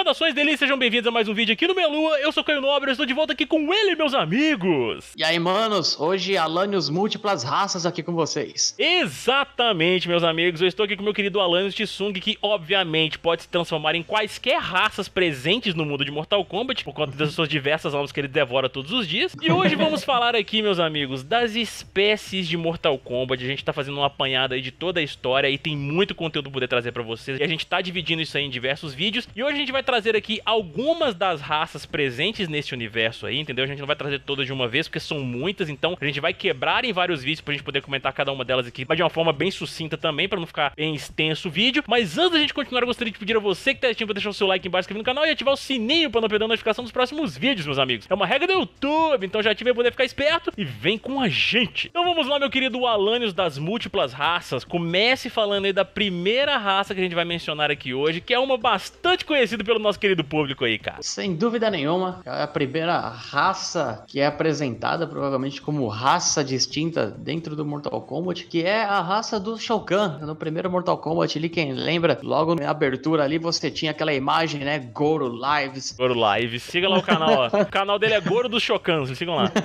Saudações delícias, sejam bem-vindos a mais um vídeo aqui no Melua. Eu sou Caio Nobre, eu estou de volta aqui com ele, meus amigos. E aí, manos, hoje Alanios múltiplas raças aqui com vocês. Exatamente, meus amigos, eu estou aqui com meu querido Alanios Tsung, que obviamente pode se transformar em quaisquer raças presentes no mundo de Mortal Kombat, por conta das suas diversas almas que ele devora todos os dias. E hoje vamos falar aqui, meus amigos, das espécies de Mortal Kombat. A gente tá fazendo uma apanhada aí de toda a história e tem muito conteúdo pra poder trazer pra vocês. E a gente tá dividindo isso aí em diversos vídeos. E hoje a gente vai trazer aqui algumas das raças presentes nesse universo aí, entendeu? A gente não vai trazer todas de uma vez, porque são muitas, então a gente vai quebrar em vários vídeos pra gente poder comentar cada uma delas aqui, mas de uma forma bem sucinta também, pra não ficar bem extenso o vídeo. Mas antes da gente continuar, eu gostaria de pedir a você que tá assistindo pra deixar o seu like embaixo, inscrever no canal e ativar o sininho pra não perder a notificação dos próximos vídeos, meus amigos. É uma regra do YouTube, então já ative pra poder ficar esperto e vem com a gente. Então vamos lá, meu querido Alanios das múltiplas raças. Comece falando aí da primeira raça que a gente vai mencionar aqui hoje, que é uma bastante conhecida pelo nosso querido público aí, cara. Sem dúvida nenhuma, é a primeira raça que é apresentada provavelmente como raça distinta dentro do Mortal Kombat, que é a raça do Shao Kahn. No primeiro Mortal Kombat ali, quem lembra, logo na abertura ali você tinha aquela imagem, né, Goro Lives. Goro Lives, siga lá o canal, ó. O canal dele é Goro dos Shokans, sigam lá.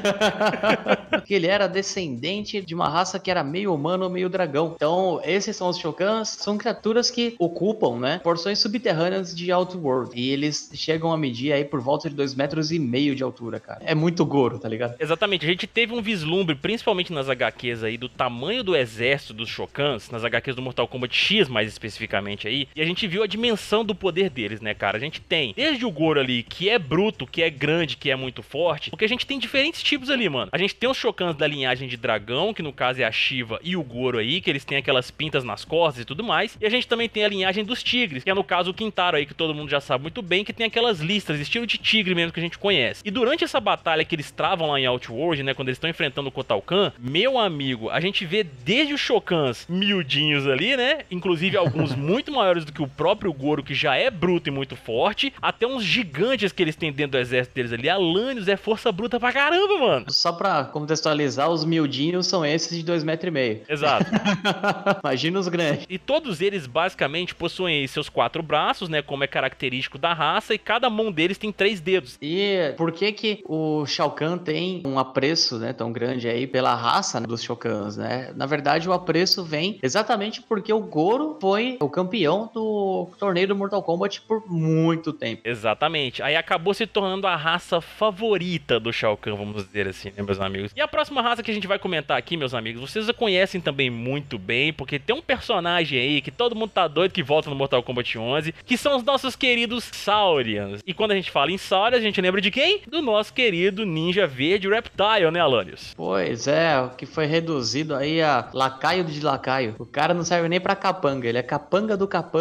Que ele era descendente de uma raça que era meio humano, meio dragão. Então, esses são os Shokans, são criaturas que ocupam, né, porções subterrâneas de Outworld. E eles chegam a medir aí por volta de 2,5 metros de altura, cara. É muito Goro, tá ligado? Exatamente, a gente teve um vislumbre, principalmente nas HQs aí, do tamanho do exército dos Shokans, nas HQs do Mortal Kombat X mais especificamente aí, e a gente viu a dimensão do poder deles, né, cara? A gente tem desde o Goro ali, que é bruto, que é grande, que é muito forte, porque a gente tem diferentes tipos ali, mano. A gente tem os Shokans da linhagem de dragão, que no caso é a Shiva e o Goro aí, que eles têm aquelas pintas nas costas e tudo mais, e a gente também tem a linhagem dos tigres, que é no caso o Kintaro aí, que todo mundo já sabe muito bem, que tem aquelas listras, estilo de tigre mesmo que a gente conhece. E durante essa batalha que eles travam lá em Outworld, né, quando eles estão enfrentando o Kotal Kahn, meu amigo, a gente vê desde os Shokans miudinhos ali, né, inclusive alguns muito maiores do que o próprio Goro, que já é bruto e muito forte, até uns gigantes que eles têm dentro do exército deles ali. Alanios é força bruta pra caramba, mano. Só pra contextualizar, os miudinhos são esses de 2,5 metros. Exato. Imagina os grandes. E todos eles basicamente possuem seus 4 braços, né, como é característico da raça, e cada mão deles tem 3 dedos. E por que o Shao Kahn tem um apreço, né, tão grande aí pela raça, né, dos Shao Kahns, né? Na verdade, o apreço vem exatamente porque o Goro foi o campeão do torneio do Mortal Kombat por muito tempo. Exatamente. Aí acabou se tornando a raça favorita do Shao Kahn, vamos dizer assim, né, meus amigos? E a próxima raça que a gente vai comentar aqui, meus amigos, vocês a conhecem também muito bem, porque tem um personagem aí que todo mundo tá doido que volta no Mortal Kombat 11, que são os nossos queridos Saurians. E quando a gente fala em Saurians, a gente lembra de quem? Do nosso querido ninja verde Reptile, né, Alanios? Pois é, o que foi reduzido aí a lacaio de lacaio. O cara não serve nem pra capanga, ele é capanga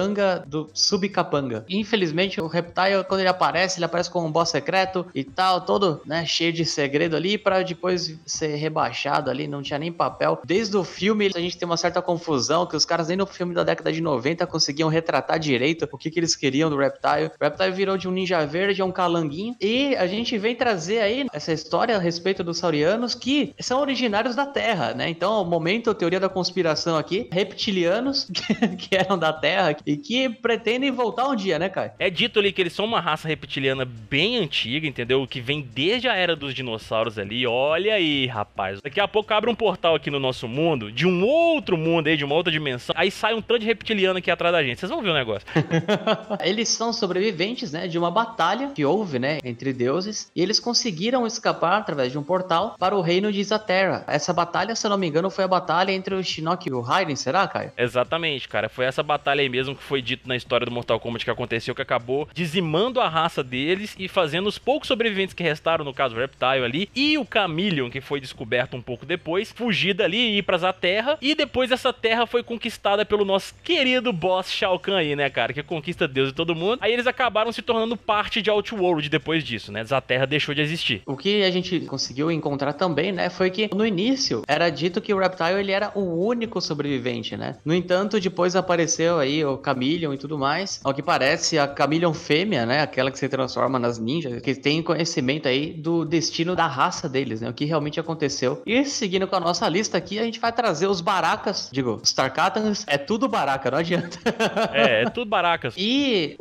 do subcapanga. Infelizmente, o Reptile, quando ele aparece como um boss secreto e tal, todo, né, cheio de segredo ali, pra depois ser rebaixado ali, não tinha nem papel. Desde o filme, a gente tem uma certa confusão, que os caras nem no filme da década de 90 conseguiam retratar direito o que eles queriam do Reptile. O Reptile virou de um ninja verde a um calanguinho, e a gente vem trazer aí essa história a respeito dos saurianos, que são originários da Terra, né? Então, momento, teoria da conspiração aqui, reptilianos que eram da Terra e que pretendem voltar um dia, né, Kai? É dito ali que eles são uma raça reptiliana bem antiga, entendeu? Que vem desde a era dos dinossauros ali. Olha aí, rapaz. Daqui a pouco abre um portal aqui no nosso mundo, de um outro mundo aí, de uma outra dimensão. Aí sai um tanto de reptiliano aqui atrás da gente. Vocês vão ver o negócio. Eles são sobreviventes, né, de uma batalha que houve, né, entre deuses. E eles conseguiram escapar através de um portal para o reino de Zaterra. Essa batalha, se eu não me engano, foi a batalha entre o Shinnok e o Raiden, será, Caio? Exatamente, cara. Foi essa batalha aí mesmo que foi dito na história do Mortal Kombat que aconteceu, que acabou dizimando a raça deles e fazendo os poucos sobreviventes que restaram, no caso o Reptile ali, e o Chameleon, que foi descoberto um pouco depois, fugir dali e ir pra Zaterra. E depois essa terra foi conquistada pelo nosso querido boss Shao Kahn aí, né, cara? Que conquista Deus e todo mundo. Aí eles acabaram se tornando parte de Outworld depois disso, né? Zaterra deixou de existir. O que a gente conseguiu encontrar também, né, foi que no início era dito que o Reptile ele era o único sobrevivente, né? No entanto, depois apareceu aí o Chameleon e tudo mais. Ao que parece, a Chameleon fêmea, né, aquela que se transforma nas ninjas, que tem conhecimento aí do destino da raça deles, né? O que realmente aconteceu. E seguindo com a nossa lista aqui, a gente vai trazer os Barakas, os Tarkatans, é tudo Baraka, não adianta. É tudo Barakas. E os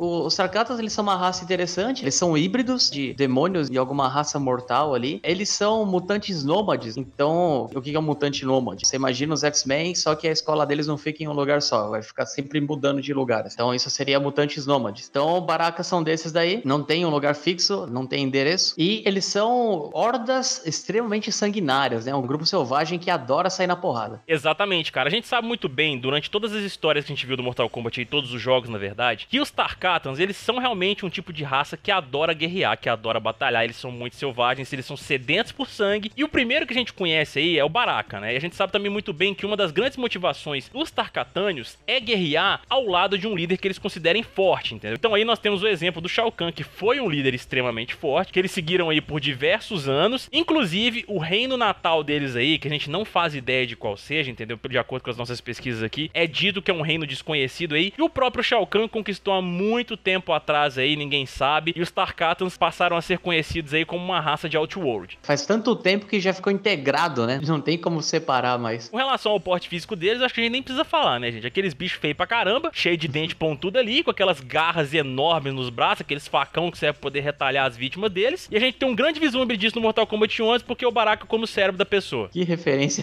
Tarkatans, eles são uma raça interessante, eles são híbridos de demônios e alguma raça mortal ali. Eles são mutantes nômades, então o que é um mutante nômade? Você imagina os X-Men, só que a escola deles não fica em um lugar só, vai ficar sempre mudando de lugares. Então isso seria mutantes nômades. Então Barakas são desses daí, não tem um lugar fixo, não tem endereço, e eles são hordas extremamente sanguinárias, né? Um grupo selvagem que adora sair na porrada. Exatamente, cara. A gente sabe muito bem, durante todas as histórias que a gente viu do Mortal Kombat e todos os jogos, na verdade, que os Tarkatans, eles são realmente um tipo de raça que adora guerrear, que adora batalhar. Eles são muito selvagens, eles são sedentos por sangue. E o primeiro que a gente conhece aí é o Baraka, né? E a gente sabe também muito bem que uma das grandes motivações dos Tarkatânios é guerrear ao lado de um líder que eles considerem forte, entendeu? Então aí nós temos o exemplo do Shao Kahn, que foi um líder extremamente forte, que eles seguiram aí por diversos anos. Inclusive, o reino natal deles aí, que a gente não faz ideia de qual seja, entendeu? De acordo com as nossas pesquisas aqui, é dito que é um reino desconhecido aí. E o próprio Shao Kahn conquistou há muito tempo atrás aí, ninguém sabe. E os Tarkatans passaram a ser conhecidos aí como uma raça de Outworld. Faz tanto tempo que já ficou integrado, né? Não tem como separar mais. Com relação ao porte físico deles, acho que a gente nem precisa falar, né, gente? Aqueles bichos feios pra caramba, cheio de dente pontudo ali, com aquelas garras enormes nos braços, aqueles facão que serve pra poder retalhar as vítimas deles. E a gente tem um grande vislumbre disso no Mortal Kombat 11, porque o Baraka como o cérebro da pessoa. Que referência.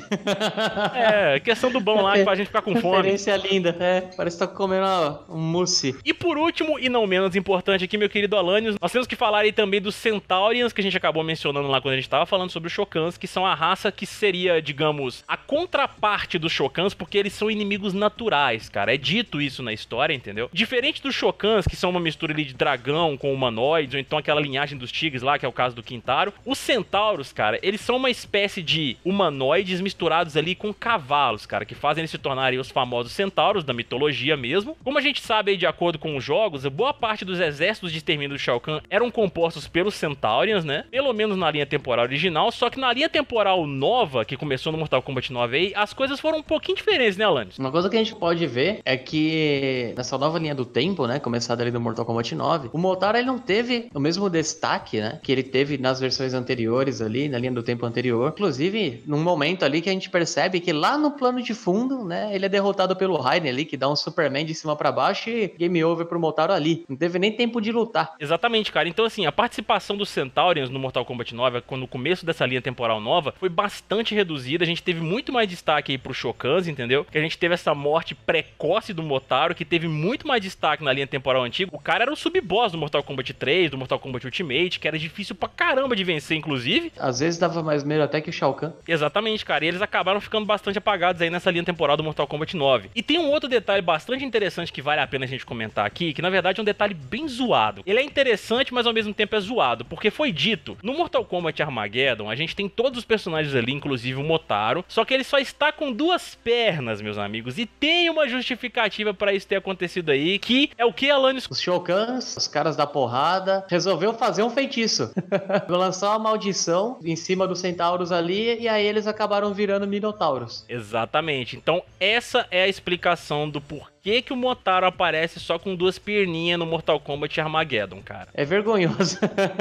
É, questão do bom lá, que faz a gente ficar com fome. Referência linda, é. Parece que tá comendo um mousse. E por último, e não menos importante aqui, meu querido Alanios, nós temos que falar aí também dos Centaurians, que a gente acabou mencionando lá quando a gente tava falando sobre os Shokans, que são a raça que seria, digamos, a contraparte dos Shokans, porque eles são inimigos naturais, cara. É dito isso na história, entendeu? Diferente dos Shokans, que são uma mistura ali de dragão com humanoides, ou então aquela linhagem dos tigres lá, que é o caso do Quintaro, os Centauros, cara, eles são uma espécie de humanoides misturados ali com cavalos, cara, que fazem eles se tornarem os famosos Centauros da mitologia mesmo. Como a gente sabe aí, de acordo com os jogos, boa parte dos exércitos de extermínio do Shao Kahn eram compostos pelos Centaurians, né? Pelo menos na linha temporal original, só que na linha temporal nova, que começou no Mortal Kombat 9 aí, as coisas foram um pouquinho diferentes, né, Alanis? Uma coisa que a gente pode ver é que nessa nova linha do tempo, né, começada ali do Mortal Kombat 9, o Motaro ele não teve o mesmo destaque, né, que ele teve nas versões anteriores ali, na linha do tempo anterior. Inclusive, num momento ali que a gente percebe que lá no plano de fundo, né, ele é derrotado pelo Raiden ali, que dá um Superman de cima pra baixo e game over pro Motaro ali. Não teve nem tempo de lutar. Exatamente, cara. Então, assim, a participação dos Centaurians no Mortal Kombat 9, no começo dessa linha temporal nova, foi bastante reduzida. A gente teve muito mais destaque aí pros Shokans, entendeu? Que a gente teve essa morte precoce do Motaro, que teve muito mais destaque na linha temporal antiga. O cara era o sub-boss do Mortal Kombat 3, do Mortal Kombat Ultimate, que era difícil pra caramba de vencer, inclusive. Às vezes dava mais medo até que o Shao Kahn. Exatamente, cara. E eles acabaram ficando bastante apagados aí nessa linha temporal do Mortal Kombat 9. E tem um outro detalhe bastante interessante que vale a pena a gente comentar aqui, que na verdade é um detalhe bem zoado. Ele é interessante, mas ao mesmo tempo é zoado, porque foi dito, no Mortal Kombat Armageddon, a gente tem todos os personagens ali, inclusive o Motaro, só que ele só está com duas pernas, meus amigos, e tem uma justificativa pra isso ter acontecido aí, que é o que, Alanis? Os Shokans, os caras da porrada, resolveu fazer um feitiço. Lançar uma maldição em cima dos Centauros ali, e aí eles acabaram virando Minotauros. Exatamente. Então essa é a explicação do porquê que o Motaro aparece só com duas perninhas no Mortal Kombat Armageddon, cara. É vergonhoso.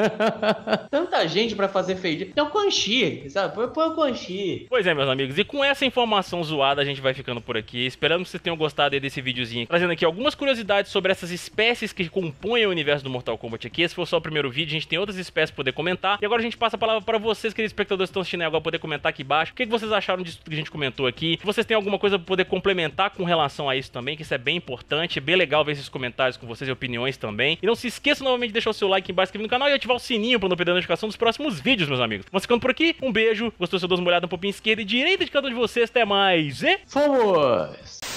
Tanta gente pra fazer feitiço. É o Quan Chi, sabe? Põe o Quan Chi. Pois é, meus amigos. E com essa informação zoada, a gente vai ficando por aqui. Esperamos que vocês tenham gostado aí desse videozinho, trazendo aqui algumas curiosidades sobre essas espécies que compõem o universo do Mortal Kombat aqui. Esse foi só o primeiro vídeo, a gente tem outras espécies pra poder comentar. E agora a gente passa a palavra pra vocês, queridos espectadores que estão assistindo aí agora, poder comentar aqui embaixo. O que vocês acharam disso que a gente comentou aqui? Se vocês têm alguma coisa pra poder complementar com relação a isso também, que isso é bem importante. É bem legal ver esses comentários com vocês e opiniões também. E não se esqueça novamente de deixar o seu like embaixo, inscrever no canal e ativar o sininho pra não perder a notificação dos próximos vídeos, meus amigos. Vamos ficando por aqui. Um beijo. Gostou? Se eu dou uma olhada um pouquinho esquerda e direita de cada um de vocês. Até mais. E Fomos!